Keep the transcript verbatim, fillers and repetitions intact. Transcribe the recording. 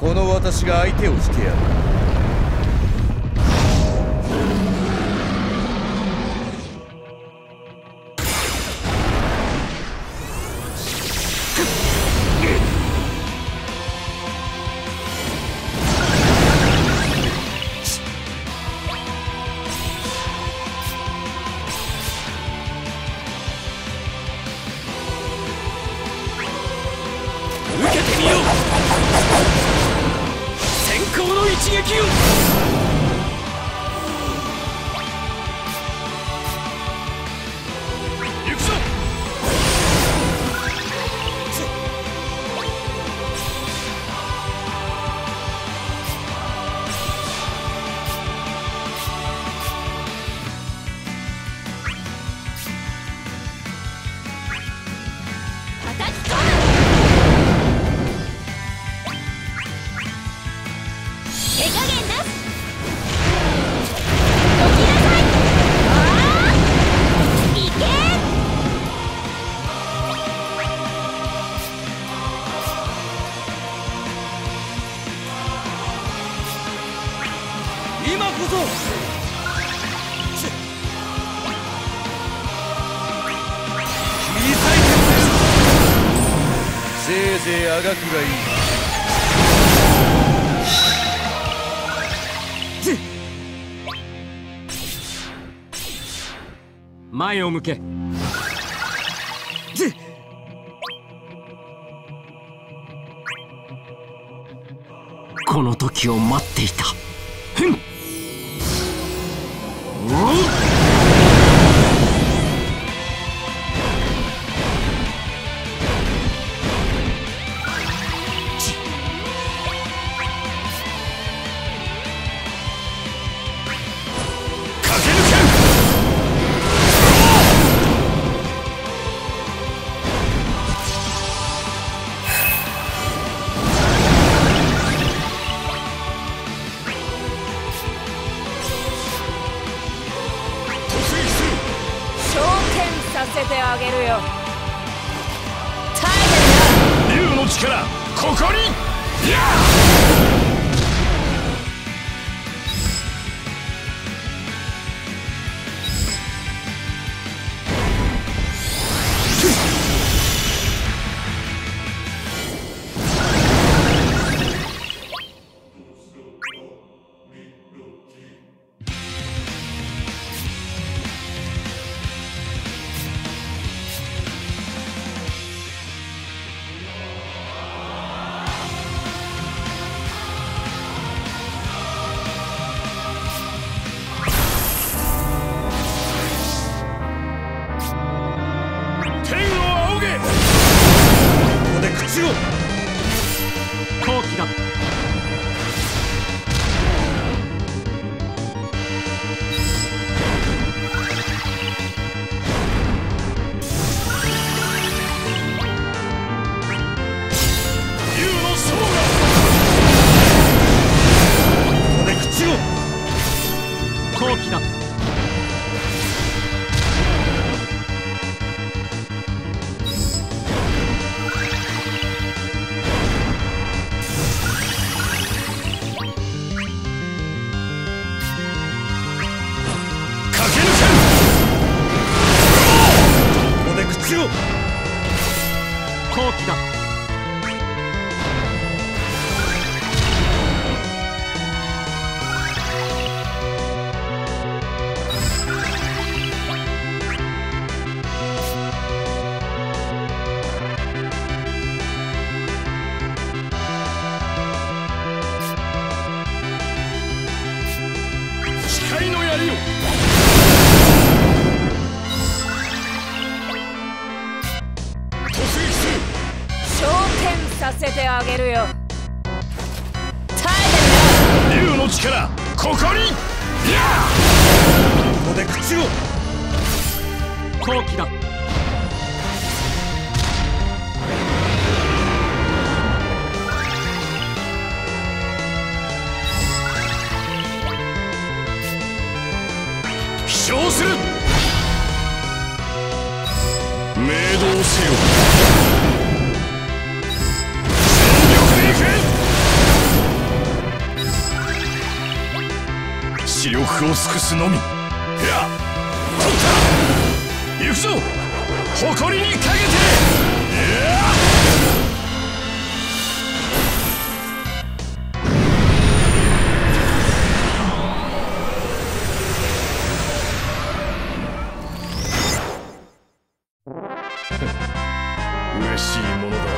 この私が相手をしてやる。せいぜいあがくがいい。 前を向け。この時を待っていた。ふん。 させてあげるよ。 竜の力、ここに。や好機だ。竜の将がここで口を。好機だ。好機だ。誓いの槍よ。 させてあげるよ。 竜の力、ここに。やここで口を。好機だ。飛翔する。明動せよ。 力を尽くすのみ。いや取った。行くぞ誇りにかけて。いや嬉しいものだ。